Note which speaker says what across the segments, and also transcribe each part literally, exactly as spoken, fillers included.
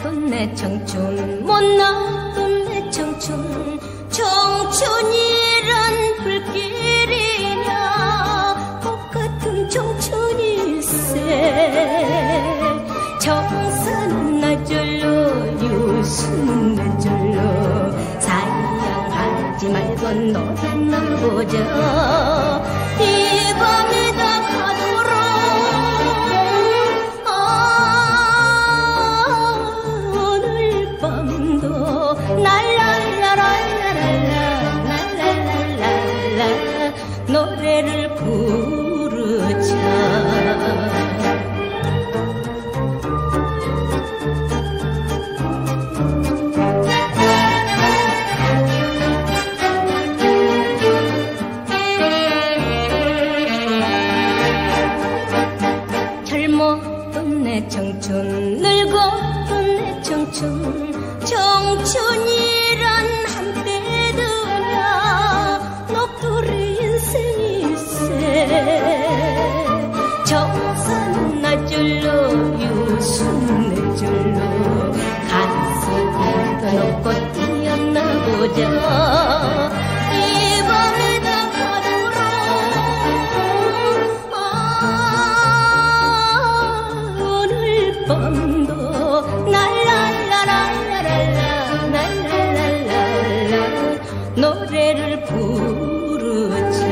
Speaker 1: 놔뒀던 내 청춘, 못 놔뒀던 내 청춘. 청춘이란 불길이냐 꽃같은 청춘일세. 정사는 나절로 유수는 내절로 사양하지 말고 너를 놀보자. 이 밤에 다 가도록 아 오늘 밤도 날랄라랄라랄라랄라랄라 노래를 부르자. 청춘 늙었던 내 청춘. 청춘이란 한때더냐 녹두리 인생일세. 정사는 나절로 유수는 내절로 가슴에 더 높고 뛰었나 보자. 이 밤에 다 가도록 아 밤도 날랄라랄라랄라 날랄랄랄라 노래를 부르자.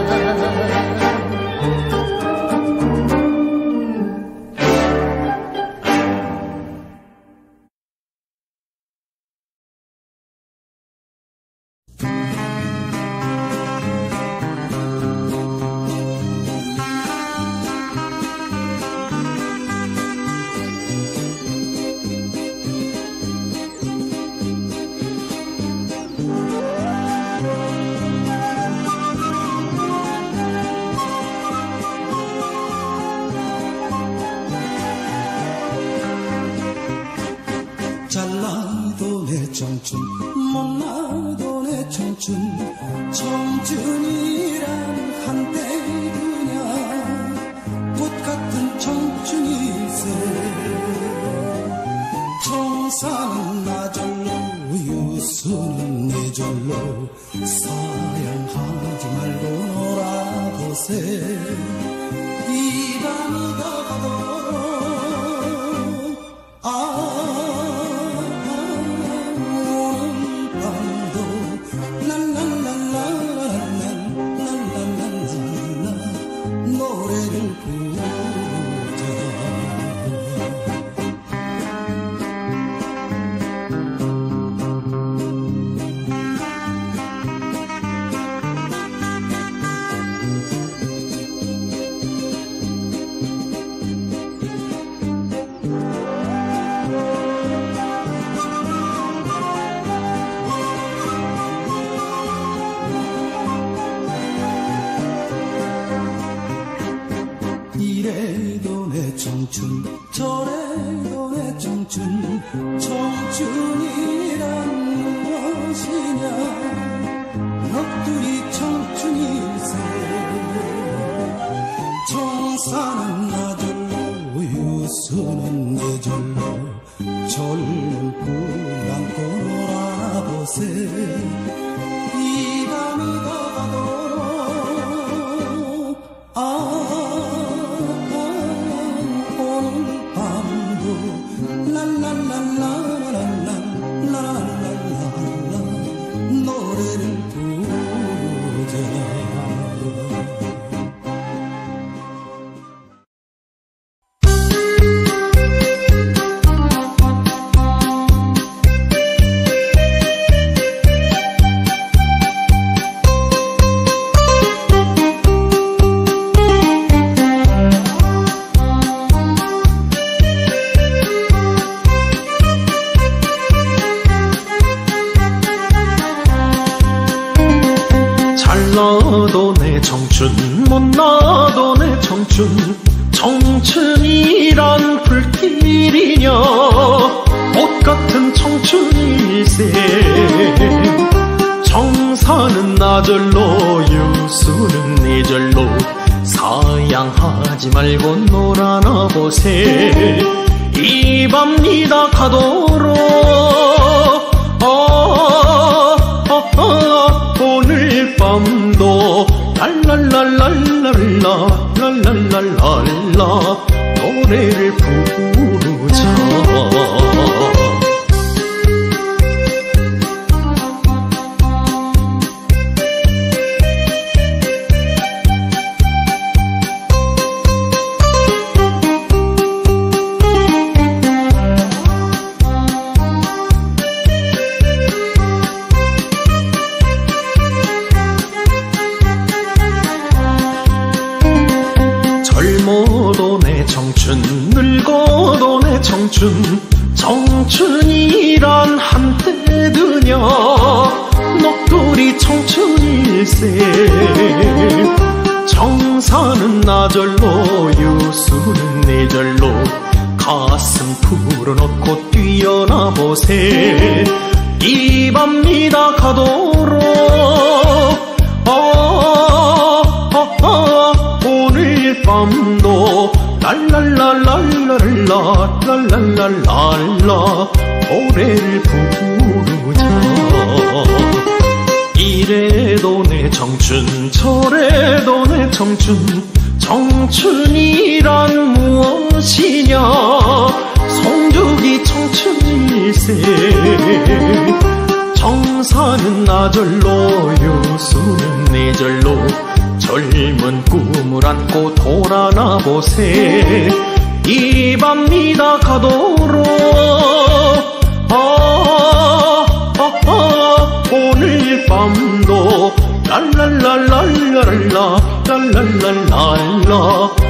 Speaker 2: 잘나도 내 청춘 못나도 내 청춘. 청춘이란 한때 그냥 꽃같은 청춘일세. 청사는 나절로 유수는 내절로 사양하지 말고 놀아보세. 이 밤이 다 가도록 아 이래도 내 청춘 저래도 내 청춘. 청춘이란 무엇이냐 넋두리 청춘일세. 청사는 나절로 유수는 내절로 젊은 꿈 안고 놀아보세. 이 밤이 다 가도록 아 노래를 부르자.
Speaker 3: 나도 내 청춘 못 나도 내 청춘. 청춘이란 불길이냐 꽃같은 청춘일세. 정사는 나절로 유수는 내절로 사양하지 말고 놀아나 보세. 입합니다 가도록 어, 어, 어, 오늘 밤도 랄랄랄랄랄라 랄랄랄랄라 노래를 부르자. 젊어도 내 청춘 늙어도 내 청춘 청춘이란 한때 드냐 넋두리 청춘일세 정사는 나절로 유수는 내절로 가슴 풀어놓고 뛰어나보세 입합니다 가도록 오늘 밤도 랄랄랄랄랄라 랄랄랄랄라 노래를 부르자. 이래도 내 청춘 저래도 내 청춘 청춘이란 무엇이냐 송죽이 청춘일세 정사는 나절로 유수는 내절로 젊은 꿈을 안고 돌아나보세 입합니다 가도록 아, 아, 아, 오늘 밤도 랄랄랄랄랄라 랄랄랄랄라